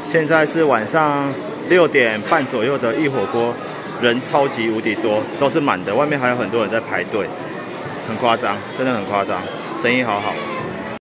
现在是晚上6点半左右的一火锅，人超级无敌多，都是满的，外面还有很多人在排队，很夸张，真的很夸张，生意好好。